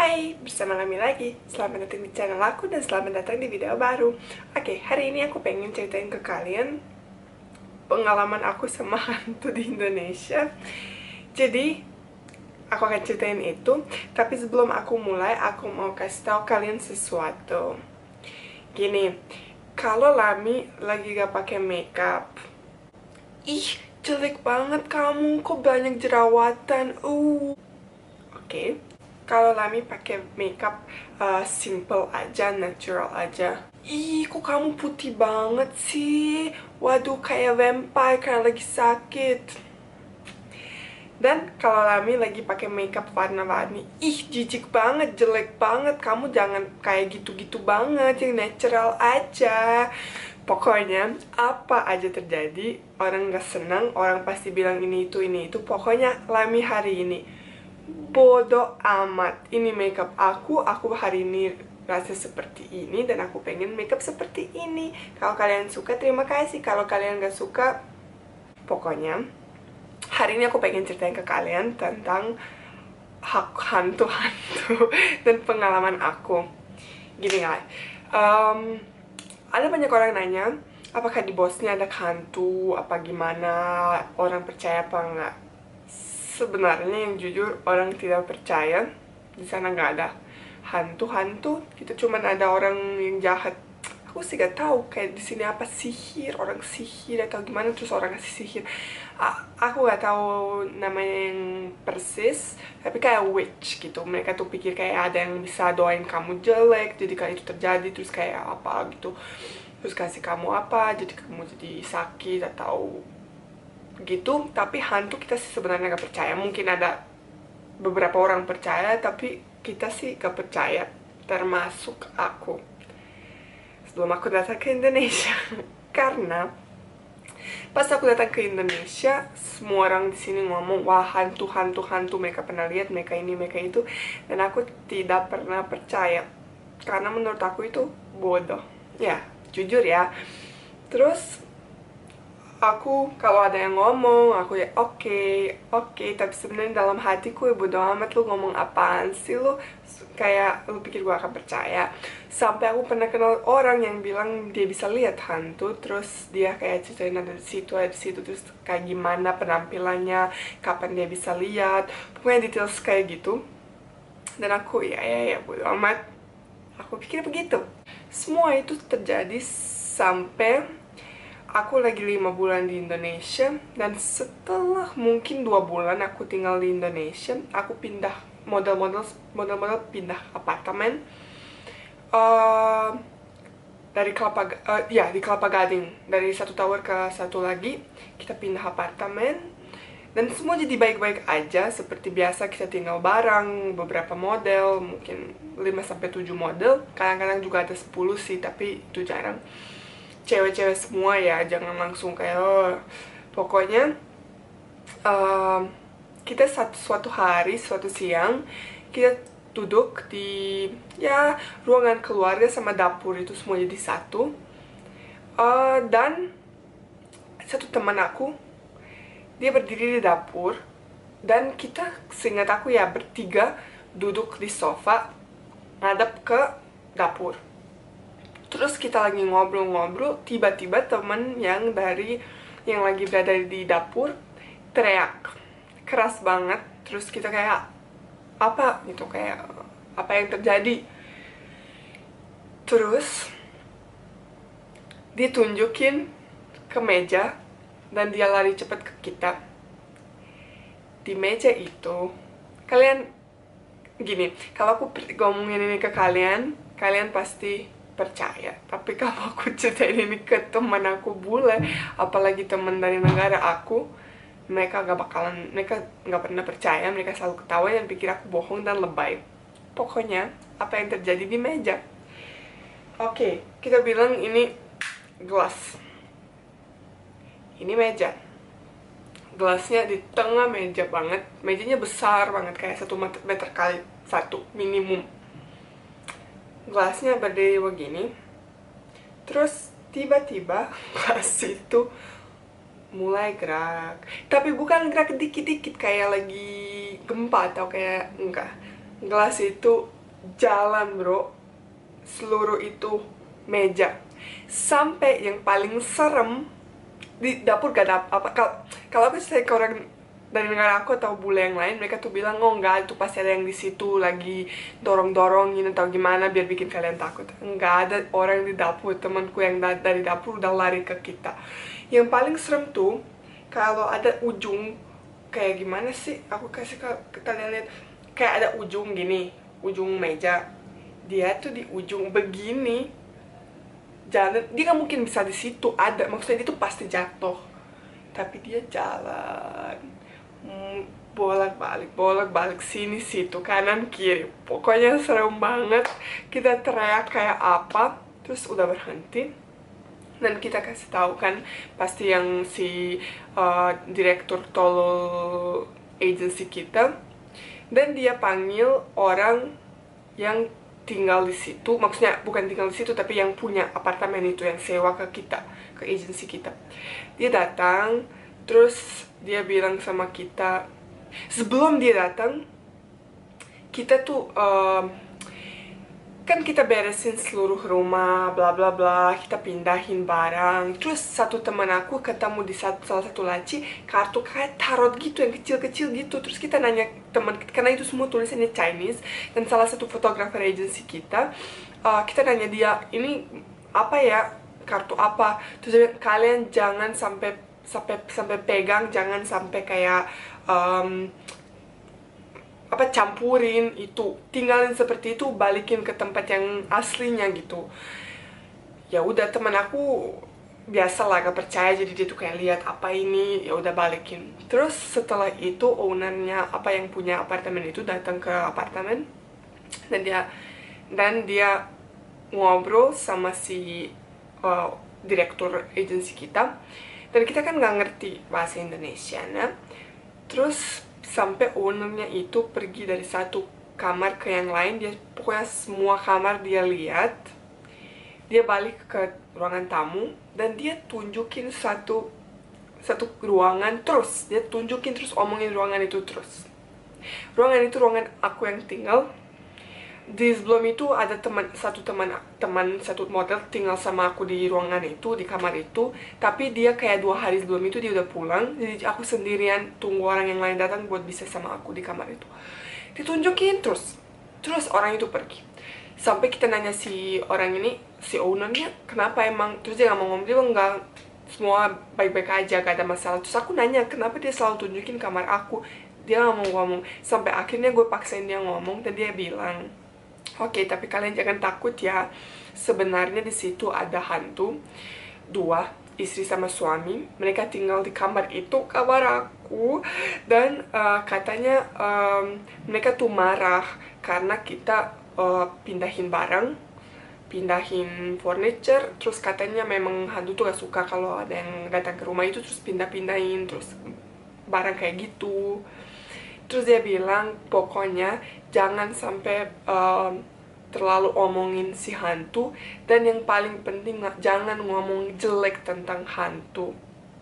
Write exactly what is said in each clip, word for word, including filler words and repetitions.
Hai, bersama Lami lagi. Selamat datang di channel aku dan selamat datang di video baru. Oke, hari ini aku pengen ceritain ke kalian pengalaman aku sama hantu di Indonesia. Jadi, aku akan ceritain itu. Tapi sebelum aku mulai, aku mau kasih tahu kalian sesuatu. Gini, kalau Lami lagi gak pakai makeup, ih, jelek banget kamu, kok banyak jerawatan. Uh. Oke. Kalau Lami pakai makeup uh, simple aja, natural aja. Ih, kok kamu putih banget sih? Waduh, kayak vampire, kayak lagi sakit. Dan kalau Lami lagi pakai makeup warna-warni, ih, jijik banget, jelek banget. Kamu jangan kayak gitu-gitu banget, yang natural aja. Pokoknya, apa aja terjadi, orang gak senang, orang pasti bilang ini itu, ini itu. Pokoknya, Lami hari ini bodoh amat, ini makeup aku, aku hari ini rasa seperti ini dan aku pengen makeup seperti ini. Kalau kalian suka, terima kasih. Kalau kalian gak suka, pokoknya hari ini aku pengen ceritain ke kalian tentang hak hantu-hantu dan pengalaman aku. Gini guys, um, ada banyak orang nanya apakah di Bosnia ada hantu, apa gimana, orang percaya apa enggak. Sebenarnya yang jujur orang tidak percaya, di sana nggak ada hantu-hantu, kita cuman ada orang yang jahat. Aku sih gak tahu kayak di sini apa sihir, orang sihir atau gimana, terus orang kasih sihir. A aku gak tahu namanya yang persis, tapi kayak witch gitu. Mereka tuh pikir kayak ada yang bisa doain kamu jelek, jadi kalau itu terjadi terus kayak apa gitu, terus kasih kamu apa, jadi kamu jadi sakit atau gitu. Tapi hantu kita sih sebenarnya gak percaya. Mungkin ada beberapa orang percaya, tapi kita sih gak percaya, termasuk aku. Sebelum aku datang ke Indonesia karena pas aku datang ke Indonesia, semua orang di sini ngomong, wah hantu, hantu, hantu, mereka pernah lihat, mereka ini, mereka itu, dan aku tidak pernah percaya karena menurut aku itu bodoh. Ya, jujur ya. Terus aku kalau ada yang ngomong, aku ya oke, okay, oke, okay. Tapi sebenarnya dalam hatiku ya bodo amat, lu ngomong apaan sih lu, kayak lu pikir gue akan percaya. Sampai aku pernah kenal orang yang bilang dia bisa lihat hantu, terus dia kayak ceritain ada di situ, ada di situ, terus kayak gimana penampilannya, kapan dia bisa lihat, pokoknya details kayak gitu. Dan aku ya ya ya bodo amat, aku pikir begitu. Semua itu terjadi sampai aku lagi lima bulan di Indonesia, dan setelah mungkin dua bulan aku tinggal di Indonesia, aku pindah model-model model-model pindah apartemen uh, dari Kelapa uh, ya di Kelapa Gading, dari satu tower ke satu lagi kita pindah apartemen, dan semua jadi baik-baik aja seperti biasa. Kita tinggal bareng beberapa model, mungkin lima sampai tujuh model, kadang-kadang juga ada sepuluh sih, tapi itu jarang. Cewek-cewek semua ya, jangan langsung kayak oh. Pokoknya uh, kita satu, suatu hari, suatu siang kita duduk di ya ruangan keluarga sama dapur itu semua jadi satu, uh, dan satu teman aku dia berdiri di dapur, dan kita, seingat aku ya, bertiga duduk di sofa ngadep ke dapur. Terus kita lagi ngobrol-ngobrol, tiba-tiba temen yang dari yang lagi berada di dapur teriak keras banget. Terus kita kayak apa gitu, kayak apa yang terjadi. Terus dia tunjukin ke meja dan dia lari cepet ke kita. Di meja itu, kalian gini, kalau aku ngomongin ini ke kalian, kalian pasti percaya. Tapi kalau aku ceritain ini ke teman aku bule, apalagi teman dari negara aku, mereka gak bakalan, mereka gak pernah percaya, mereka selalu ketawa dan pikir aku bohong dan lebay. Pokoknya apa yang terjadi di meja, oke, okay, kita bilang ini gelas, ini meja, gelasnya di tengah meja banget, mejanya besar banget, kayak satu meter kali satu minimum. Gelasnya berdiri begini, terus tiba-tiba gelas itu mulai gerak, tapi bukan gerak dikit-dikit kayak lagi gempa atau kayak enggak, gelas itu jalan bro, seluruh itu meja. Sampai yang paling serem, di dapur gak ada apa. Kalau kalau aku saya ke orang dari negara aku atau bule yang lain, mereka tuh bilang, oh enggak, itu pasti ada yang di situ lagi dorong-dorongin atau gimana biar bikin kalian takut. Enggak ada orang di dapur. Temanku yang da dari dapur udah lari ke kita. Yang paling serem tuh kalau ada ujung, kayak gimana sih, aku kasih ke, ke kalian lihat, kayak ada ujung gini, ujung meja, dia tuh di ujung begini jalan, dia nggak mungkin bisa di situ ada, maksudnya itu pasti jatuh, tapi dia jalan hmm, bolak-balik, bolak-balik, sini situ, kanan kiri, pokoknya serem banget. Kita teriak kayak apa, terus udah berhenti, dan kita kasih tahu kan, pasti yang si uh, direktur tolol agency kita, dan dia panggil orang yang tinggal di situ, maksudnya bukan tinggal di situ tapi yang punya apartemen itu, yang sewa ke kita, ke agensi kita. Dia datang, terus dia bilang sama kita, sebelum dia datang, kita tuh um, kan kita beresin seluruh rumah, bla bla bla, kita pindahin barang. Terus satu teman aku ketemu di satu, salah satu laci kartu kayak tarot gitu yang kecil-kecil gitu. Terus kita nanya teman, karena itu semua tulisannya Chinese, dan salah satu fotografer agency kita, uh, kita nanya dia, ini apa ya, kartu apa? Terus dia bilang, kalian jangan sampai sampai sampai pegang, jangan sampai kayak um, apa campurin itu, tinggalin seperti itu, balikin ke tempat yang aslinya gitu. Ya udah, teman aku biasa lah gak percaya, jadi dia tuh kayak lihat apa ini, ya udah balikin. Terus setelah itu ownernya, apa yang punya apartemen itu, datang ke apartemen, dan dia dan dia ngobrol sama si uh, direktur agensi kita, dan kita kan nggak ngerti bahasa Indonesia, nah terus sampai ownernya itu pergi dari satu kamar ke yang lain, dia pokoknya semua kamar dia lihat, dia balik ke ruangan tamu, dan dia tunjukin satu satu ruangan, terus dia tunjukin, terus omongin ruangan itu terus. Ruangan itu ruangan aku yang tinggal. Di sebelum itu ada teman satu teman teman satu model tinggal sama aku di ruangan itu, di kamar itu, tapi dia kayak dua hari sebelum itu dia udah pulang, jadi aku sendirian tunggu orang yang lain datang buat bisa sama aku di kamar itu. Ditunjukin terus, terus orang itu pergi. Sampai kita nanya si orang ini, si ownernya, kenapa emang, terus dia nggak mau ngomong, dia bilang enggak, semua baik-baik aja, gak ada masalah. Terus aku nanya kenapa dia selalu tunjukin kamar aku, dia nggak mau ngomong. Sampai akhirnya gue paksain dia ngomong, dan dia bilang, oke, okay, tapi kalian jangan takut ya. Sebenarnya di situ ada hantu. Dua, istri sama suami. Mereka tinggal di kamar itu, kamar aku. Dan uh, katanya um, mereka tuh marah karena kita uh, pindahin barang, pindahin furniture. Terus katanya memang hantu tuh gak suka kalau ada yang datang ke rumah itu terus pindah-pindahin terus barang kayak gitu. Terus dia bilang, pokoknya jangan sampai um, terlalu omongin si hantu, dan yang paling penting jangan ngomong jelek tentang hantu.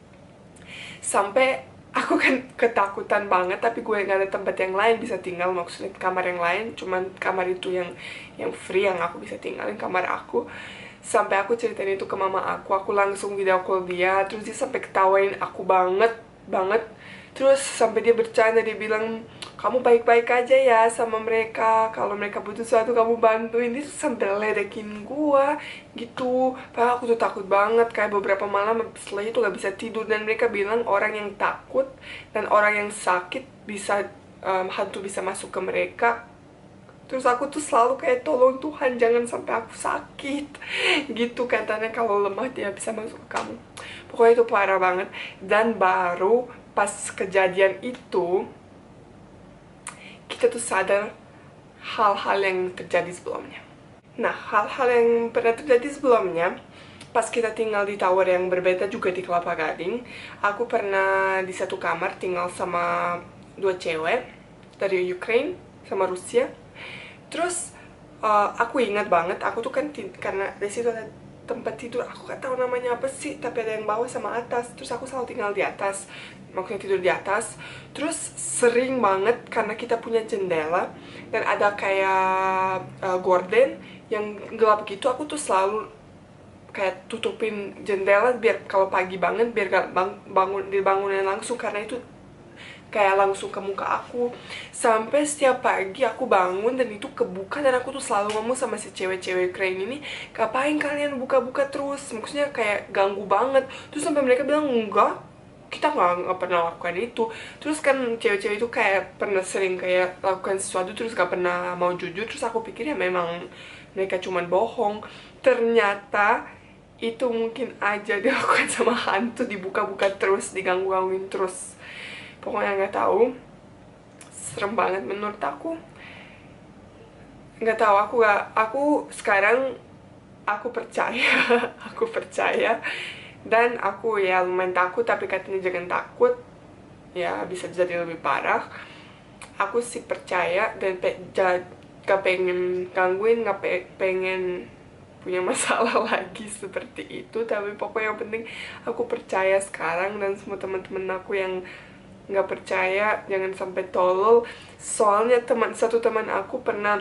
Sampai aku kan ketakutan banget, tapi gue gak ada tempat yang lain bisa tinggal, maksudnya kamar yang lain, cuman kamar itu yang yang free yang aku bisa tinggalin, kamar aku. Sampai aku ceritain itu ke mama aku, aku langsung video call dia, terus dia sampai ketawain aku banget banget. Terus sampai dia bercanda, dia bilang, kamu baik-baik aja ya sama mereka, kalau mereka butuh sesuatu kamu bantuin. Dia sampai ledekin gua gitu. Padahal aku tuh takut banget, kayak beberapa malam setelah itu gak bisa tidur. Dan mereka bilang orang yang takut dan orang yang sakit bisa, um, hantu bisa masuk ke mereka. Terus aku tuh selalu kayak, tolong Tuhan jangan sampai aku sakit gitu, katanya kalau lemah dia bisa masuk ke kamu. Pokoknya itu parah banget. Dan baru pas kejadian itu kita tuh sadar hal-hal yang terjadi sebelumnya. Nah, hal-hal yang pernah terjadi sebelumnya, pas kita tinggal di tower yang berbeda juga di Kelapa Gading, aku pernah di satu kamar tinggal sama dua cewek dari Ukraine sama Rusia. Terus uh, aku ingat banget, aku tuh kan karena di situ ada tempat tidur, aku gak tahu namanya apa sih, tapi ada yang bawah sama atas. Terus aku selalu tinggal di atas, maksudnya tidur di atas. Terus sering banget karena kita punya jendela dan ada kayak uh, gorden yang gelap gitu, aku tuh selalu kayak tutupin jendela biar kalau pagi banget biar gak bang bangun dibangunin langsung, karena itu kayak langsung ke muka aku. Sampai setiap pagi aku bangun dan itu kebuka, dan aku tuh selalu ngomong sama si cewek-cewek keren ini, ngapain kalian buka-buka terus, maksudnya kayak ganggu banget. Terus sampai mereka bilang enggak, kita nggak nggak pernah lakukan itu. Terus kan cewek-cewek itu kayak pernah sering kayak lakukan sesuatu terus gak pernah mau jujur. Terus aku pikir ya memang mereka cuman bohong. Ternyata itu mungkin aja dilakukan sama hantu, dibuka-buka terus, diganggu-gangguin terus. Pokoknya nggak tahu, serem banget menurut aku. Nggak tahu, aku gak, aku sekarang aku percaya, aku percaya, dan aku ya lumayan takut, tapi katanya jangan takut, ya bisa jadi lebih parah. Aku sih percaya dan pe gak pengen gangguin, gak pe pengen punya masalah lagi seperti itu. Tapi pokoknya yang penting aku percaya sekarang, dan semua teman-teman aku yang nggak percaya jangan sampai tolol. Soalnya teman satu teman aku pernah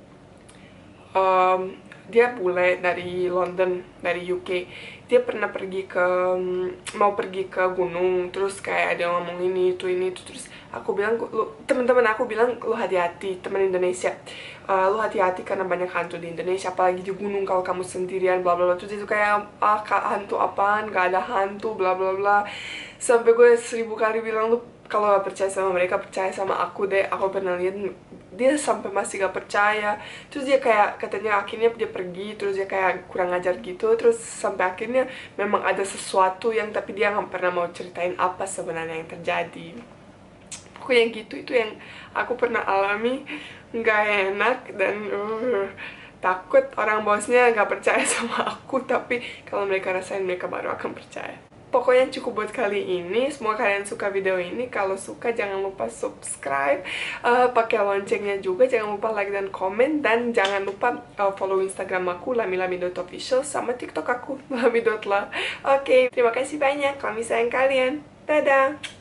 um, dia bule dari London, dari U K. Dia pernah pergi ke mau pergi ke gunung, terus kayak dia ngomong ini itu ini itu. Terus aku bilang, lu teman-teman aku bilang, lu hati-hati teman Indonesia, uh, lu hati-hati karena banyak hantu di Indonesia, apalagi di gunung kalau kamu sendirian bla bla bla. Terus itu kayak, ah hantu apaan, gak ada hantu bla bla bla. Sampai gue seribu kali bilang, lu kalau gak percaya sama mereka, percaya sama aku deh, aku pernah lihat. Dia sampai masih gak percaya. Terus dia kayak katanya akhirnya dia pergi, terus dia kayak kurang ajar gitu. Terus sampai akhirnya memang ada sesuatu yang, tapi dia gak pernah mau ceritain apa sebenarnya yang terjadi. Pokoknya gitu, itu yang aku pernah alami. Gak enak dan uh, takut orang bosnya gak percaya sama aku, tapi kalau mereka rasain mereka baru akan percaya. Pokoknya cukup buat kali ini. Semoga kalian suka video ini. Kalau suka jangan lupa subscribe, uh, pakai loncengnya juga, jangan lupa like dan komen, dan jangan lupa uh, follow Instagram aku lamilami dot official, sama TikTok aku lami dot la. Oke, terima kasih banyak kalau misalnya kalian. Dadah.